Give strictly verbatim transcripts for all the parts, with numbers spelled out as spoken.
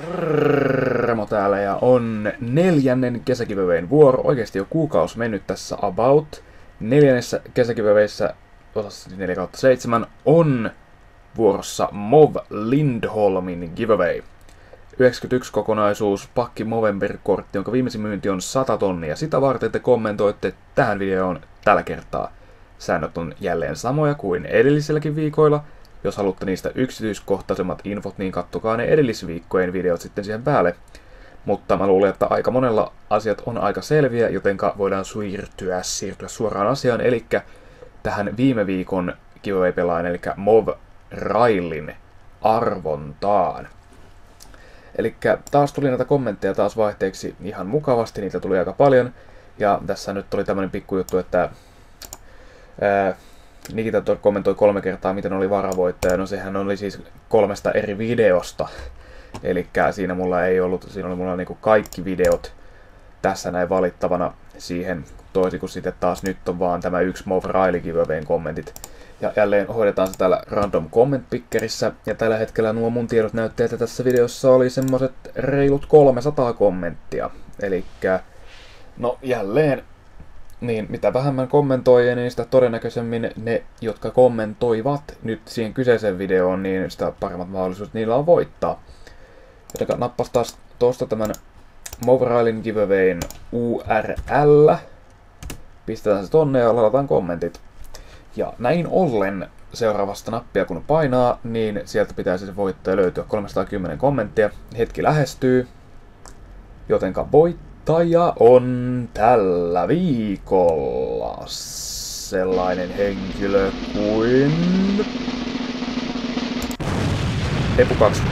Remo täällä ja on neljännen kesägiveawayn vuoro. Oikeesti jo kuukausi mennyt tässä about. Neljännessä kesägiveawayssä osassa neljä kautta seitsemän on vuorossa Mov Lindholmin giveaway. yhdeksänkymmentäyksi kokonaisuus, pakki Movember-kortti, jonka viimeisin myynti on sata tonnia. Sitä varten te kommentoitte tähän videoon tällä kertaa. Säännöt on jälleen samoja kuin edellisilläkin viikoilla. Jos haluatte niistä yksityiskohtaisemmat infot, niin kattokaa ne edellisviikkojen videot sitten siihen päälle. Mutta mä luulen, että aika monella asiat on aika selviä, jotenka voidaan siirtyä, siirtyä suoraan asiaan, eli tähän viime viikon giveaway-pelaan, eli Mov Railin arvontaan. Eli taas tuli näitä kommentteja taas vaihteeksi ihan mukavasti, niitä tuli aika paljon. Ja tässä nyt tuli tämmönen pikkujuttu, että ää, Nikita kommentoi kolme kertaa, miten oli varavoittaja. No sehän oli siis kolmesta eri videosta. Eli siinä mulla ei ollut, siinä oli mulla niinku kaikki videot tässä näin valittavana siihen, toisin kuin sitten taas nyt on vaan tämä yksi Mov Raili giveawayn kommentit. Ja jälleen hoidetaan se täällä Random Comment Pickerissä, ja tällä hetkellä nuo mun tiedot näyttää, että tässä videossa oli semmoset reilut kolmesataa kommenttia. Elikkä, no jälleen, niin mitä vähemmän kommentoi, niin sitä todennäköisemmin ne, jotka kommentoivat nyt siihen kyseiseen videoon, niin sitä paremmat mahdollisuudet niillä on voittaa. Joten nappas taas tuosta tämän Mov Railin giveawayn U R L. Pistetään se tonne ja ladataan kommentit. Ja näin ollen seuraavasta nappia kun painaa, niin sieltä pitäisi se voittaja löytyä kolmesataakymmenen kommenttia. Hetki lähestyy, jotenka voittaja on tällä viikolla sellainen henkilö kuin Epu kaksi.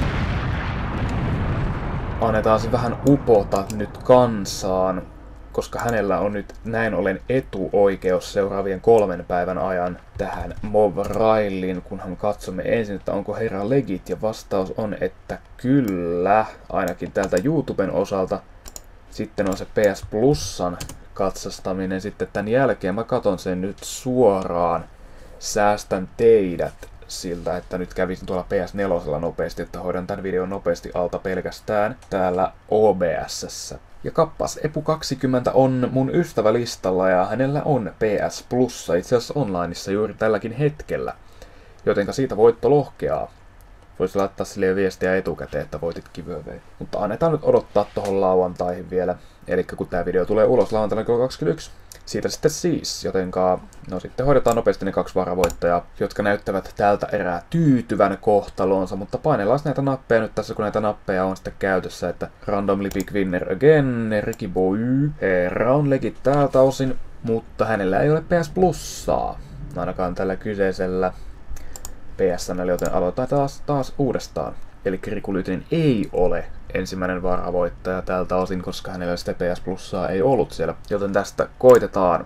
Annetaan se vähän upota nyt kansaan, koska hänellä on nyt näin ollen etuoikeus seuraavien kolmen päivän ajan tähän Mov Railiin, kunhan katsomme ensin, että onko herra legit, ja vastaus on, että kyllä, ainakin täältä YouTuben osalta. Sitten on se P S Plusan katsastaminen, sitten tämän jälkeen mä katon sen nyt suoraan, säästän teidät siltä, että nyt kävisin tuolla P S neljä nopeasti, että hoidan tämän videon nopeasti alta pelkästään täällä O B S:ssä. Ja kappas, Epu kaksikymmentä on mun ystävälistalla ja hänellä on P S Plussa itse asiassa onlineissa juuri tälläkin hetkellä. Jotenka siitä voitto lohkeaa. Voisi laittaa sille viestiä etukäteen, että voitit giveaway. Mutta annetaan nyt odottaa tohon lauantaihin vielä. Eli kun tää video tulee ulos lauantaina kello kaksikymmentäyksi. Siitä sitten siis, jotenka no sitten hoidetaan nopeasti ne kaksi varavoittajaa, jotka näyttävät tältä erää tyytyvän kohtalonsa, mutta painellaan näitä nappeja nyt tässä, kun näitä nappeja on sitten käytössä, että randomly pick winner again, Ricky Boy, herra on legit tältä osin, mutta hänellä ei ole P S Plussaa, ainakaan tällä kyseisellä P S:llä, joten aloitetaan taas, taas uudestaan. Eli Riku Lytinen ei ole ensimmäinen varavoittaja tältä osin, koska hänellä sitä P S Plussaa ei ollut siellä. Joten tästä koitetaan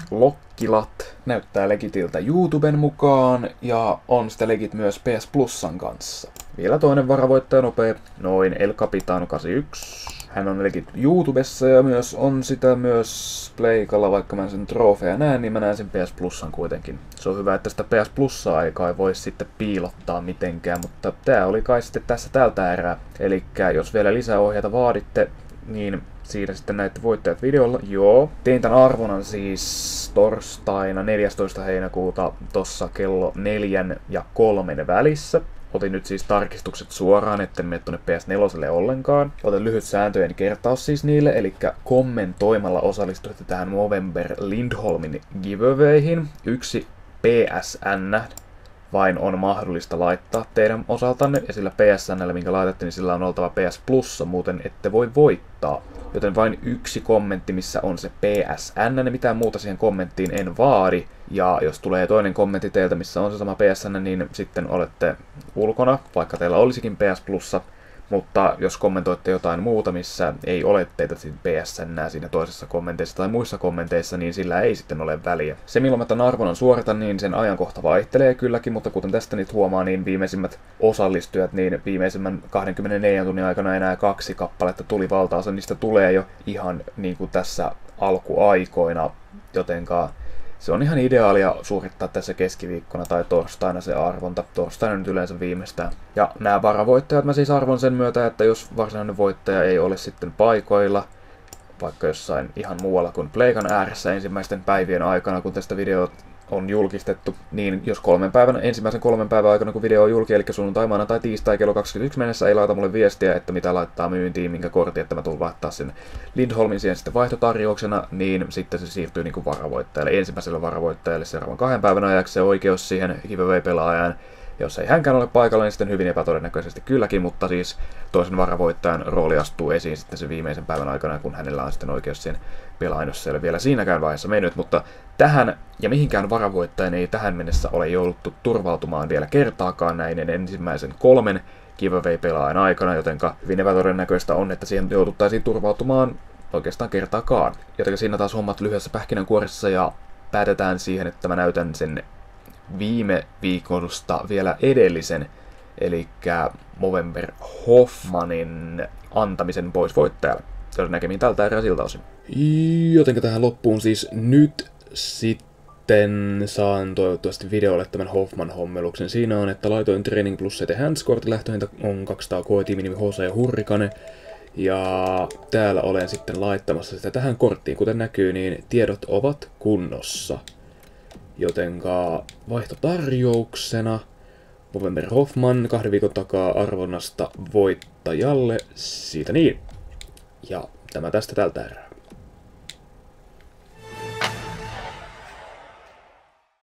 Lokkilat. Näyttää legitiltä YouTuben mukaan ja on sitä legit myös P S Plussan kanssa. Vielä toinen varavoittaja nopea. Noin El Capitano kahdeksankymmentäyksi. Hän on legit YouTubessa ja myös on sitä myös Pleikalla, vaikka mä en sen trofeja näen, niin mä näen sen P S Plussan kuitenkin. Se on hyvä, että sitä P S Plussaa ei kai voi sitten piilottaa mitenkään, mutta tää oli kai sitten tässä tältä erää. Elikkä jos vielä lisää ohjeita vaaditte, niin siitä sitten näette voittajat videolla. Joo. Tein tän arvonnan siis torstaina neljästoista heinäkuuta tossa kello neljän ja kolmen välissä. Otin nyt siis tarkistukset suoraan, etten mene tuonne P S neljä ollenkaan. Otan lyhyt sääntöjen kertaus siis niille, eli kommentoimalla osallistutte tähän Movember Lindholmin giveawayhin. Yksi P S N vain on mahdollista laittaa teidän osaltanne, ja sillä P S N:llä, minkä laitatte, niin sillä on oltava P S Plussa, muuten ette voi voittaa. Joten vain yksi kommentti, missä on se P S N, mitään muuta siihen kommenttiin en vaadi. Ja jos tulee toinen kommentti teiltä, missä on se sama P S N, niin sitten olette ulkona, vaikka teillä olisikin P S Plussa. Mutta jos kommentoitte jotain muuta, missä ei ole teitä P S N siinä toisessa kommenteissa tai muissa kommenteissa, niin sillä ei sitten ole väliä. Se milloin mä tämän arvonnan suoritan, niin sen ajankohta vaihtelee kylläkin, mutta kuten tästä nyt huomaa, niin viimeisimmät osallistujat, niin viimeisimmän kaksikymmentäneljä tunnin aikana enää kaksi kappaletta tuli, valtaosa niistä tulee jo ihan niin kuin tässä alkuaikoina, jotenka se on ihan ideaalia suorittaa tässä keskiviikkona tai torstaina se arvonta. Torstaina nyt yleensä viimeistään. Ja nämä varavoittajat mä siis arvon sen myötä, että jos varsinainen voittaja ei ole sitten paikoilla, vaikka jossain ihan muualla kuin Pleikan ääressä ensimmäisten päivien aikana, kun tästä video on julkistettu, niin jos kolmen päivän, ensimmäisen kolmen päivän aikana, kun video on julki, eli sunnuntai, maanantai, tiistai kello kaksikymmentäyksi mennessä, ei laita mulle viestiä, että mitä laittaa myyntiin, minkä kortin, että mä tulen laittaa sen Lindholmin siihen sitten vaihtotarjouksena, niin sitten se siirtyy niin kuin varavoittajalle, ensimmäiselle varavoittajalle seuraavan kahden päivän ajaksi se oikeus siihen giveaway-pelaajaan. Jos ei hänkään ole paikalla, niin sitten hyvin epätodennäköisesti kylläkin, mutta siis toisen varavoittajan rooli astuu esiin sitten sen viimeisen päivän aikana, kun hänellä on sitten oikeus siihen pelaan, jos se ei ole vielä siinäkään vaiheessa mennyt, mutta tähän ja mihinkään varavoittajan ei tähän mennessä ole jouduttu turvautumaan vielä kertaakaan näiden ensimmäisen kolmen giveaway-pelaajan aikana, jotenka hyvin epätodennäköistä on, että siihen jouduttaisiin turvautumaan oikeastaan kertaakaan. Jotenka siinä taas hommat lyhyessä pähkinänkuoressa ja päätetään siihen, että mä näytän sen viime viikosta vielä edellisen, eli Movember Hoffmanin antamisen pois voittajalle. Se on näkemiin tältä erää siltä osin. Jotenka tähän loppuun siis nyt sitten saan toivottavasti videolle tämän Hoffman-hommeluksen. Siinä on, että laitoin Training Plus C T Hands-kortin, lähtöhinta on kaksisataa K, tiiminimi H C ja Hurrikane. Ja täällä olen sitten laittamassa sitä tähän korttiin. Kuten näkyy, niin tiedot ovat kunnossa. Jotenka vaihtotarjouksena Movember Hoffman kahden viikon takaa arvonnasta voittajalle. Siitä niin. Ja tämä tästä tältä erää.